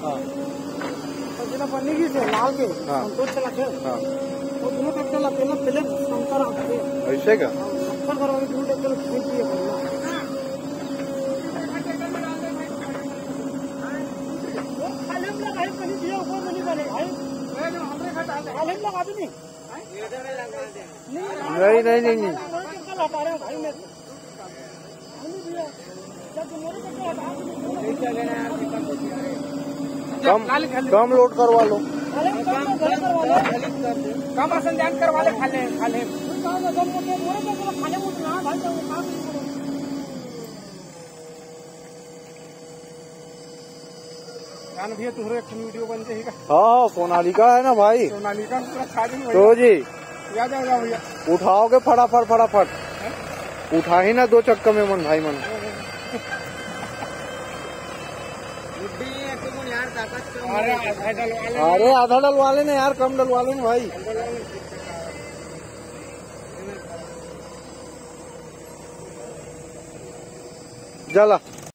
जिला पन्नी की से लाल के संतोष चला थे वो दोनों ट्रैक्टर ला पहले शंकर आते ऐसे का शंकर करवाने दोनों ट्रैक्टर खरीद दिए पहला वो खाली हम लगा है कहीं दिया ऊपर नहीं बने भाई हमरे खा डाल खाली हम लगा भी नहीं नहीं ट्रैक्टर हटा रहे भाई मैं हमने दिया जब मेरे ट्रैक्टर हटा नहीं चले ना यार कम लोड करवा लो कम असंजान करवा ले खाले भैया तुम्हारे वीडियो बन जाएगा। हाँ सोनालिका है ना भाई, सोनालिका पूरा खा देंगे तो जी याद आएगा भैया। उठाओगे फटाफट उठा ही ना 2 चक्कर में मन भाई मन। अरे आधा डलवा लेना यार, कम डलवा लेना भाई। चला